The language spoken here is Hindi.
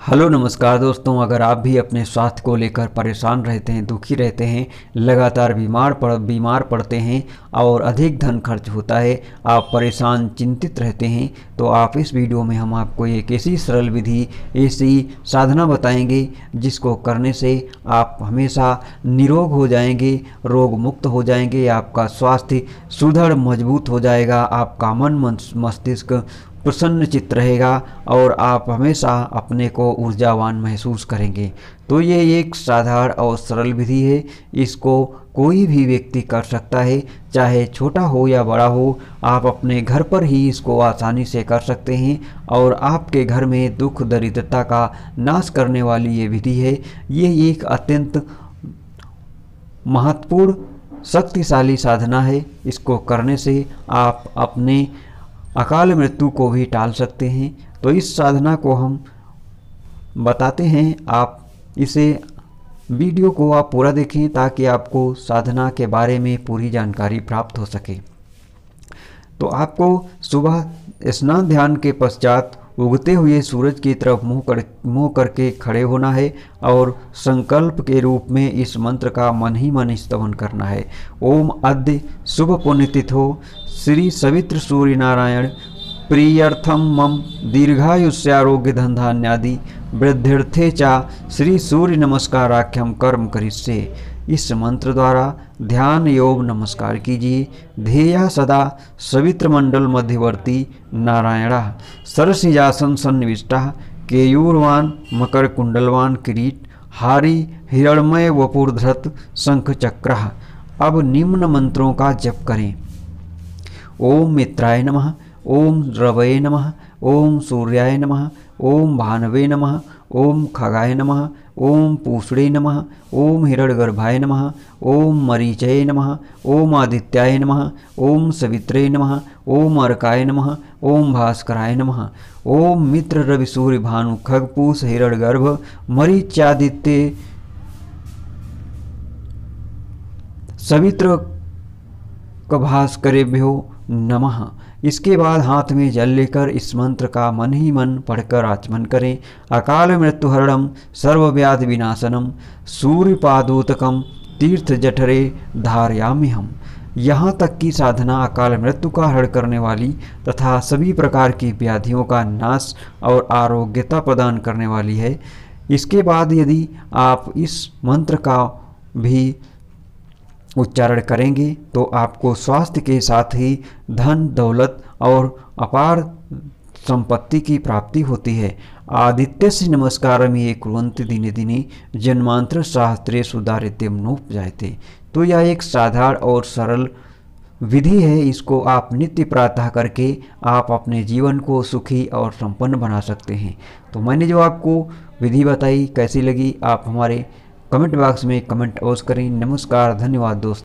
हेलो नमस्कार दोस्तों। अगर आप भी अपने स्वास्थ्य को लेकर परेशान रहते हैं, दुखी रहते हैं, लगातार बीमार पड़ते हैं और अधिक धन खर्च होता है, आप परेशान चिंतित रहते हैं, तो आप इस वीडियो में हम आपको एक ऐसी सरल विधि, ऐसी साधना बताएंगे जिसको करने से आप हमेशा निरोग हो जाएंगे, रोग मुक्त हो जाएंगे, आपका स्वास्थ्य सुदृढ़ मजबूत हो जाएगा, आपका मन मस्तिष्क प्रसन्न चित्त रहेगा और आप हमेशा अपने को ऊर्जावान महसूस करेंगे। तो ये एक साधारण और सरल विधि है। इसको कोई भी व्यक्ति कर सकता है, चाहे छोटा हो या बड़ा हो। आप अपने घर पर ही इसको आसानी से कर सकते हैं और आपके घर में दुख दरिद्रता का नाश करने वाली ये विधि है। ये एक अत्यंत महत्वपूर्ण शक्तिशाली साधना है। इसको करने से आप अपने अकाल मृत्यु को भी टाल सकते हैं। तो इस साधना को हम बताते हैं, आप इसे वीडियो को आप पूरा देखें ताकि आपको साधना के बारे में पूरी जानकारी प्राप्त हो सके। तो आपको सुबह स्नान ध्यान के पश्चात उगते हुए सूरज की तरफ मुंह करके खड़े होना है और संकल्प के रूप में इस मंत्र का मन ही मन स्तवन करना है। ओम अद्य शुभ पुण्यतिथो श्री सवित्र सूर्य नारायण प्रियर्थम मम दीर्घायुष्यारोग्य धनधान्यादि वृद्ध्यर्थे चा श्री सूर्य नमस्काराख्यम कर्म करिष्ये। इस मंत्र द्वारा ध्यान योग नमस्कार कीजिए। ध्येया सदा सवित्र मंडल मध्यवर्ती नारायण सरसिजासन सन्निविष्टा केयूरवान मकर कुंडलवान किरीट हारी हिरण्मय वपुर्धृत शंख चक्र। अब निम्न मंत्रों का जप करें। ओम मित्राय नमः, ओम रवये नमः, ओम सूर्याय नमः, ओम भानवे नमः, ओम खगाय नमः, ओम पूषणे नमः, ओम हिरण्यगर्भाय नमः, ओम मरीचये नमः, ओम आदित्याय नमः, ओम सवित्रे नमः, ओम अर्काय नमः, ओम भास्कराय नमः, ओम मित्र रवि सूर्य भानु खगपूष हिरण्यगर्भ मरीच्यादित्य सवित्र भास्करेभ्यो नमः। इसके बाद हाथ में जल लेकर इस मंत्र का मन ही मन पढ़कर आचमन करें। अकाल मृत्युहरणम सर्वव्याधि विनाशनम सूर्यपादोतकम तीर्थ जठरे धारयामि हम। यहाँ तक की साधना अकाल मृत्यु का हरण करने वाली तथा सभी प्रकार की व्याधियों का नाश और आरोग्यता प्रदान करने वाली है। इसके बाद यदि आप इस मंत्र का भी उच्चारण करेंगे तो आपको स्वास्थ्य के साथ ही धन दौलत और अपार संपत्ति की प्राप्ति होती है। आदित्यस्य नमस्कारम ये कुर्वन्ति दिने दिने जन्मांतर शास्त्रेषु दारिद्र्यं नोपजायते। तो यह एक साधारण और सरल विधि है। इसको आप नित्य प्रातः करके आप अपने जीवन को सुखी और संपन्न बना सकते हैं। तो मैंने जो आपको विधि बताई कैसी लगी, आप हमारे कमेंट बॉक्स में कमेंट अवश्य करें। नमस्कार, धन्यवाद दोस्तों।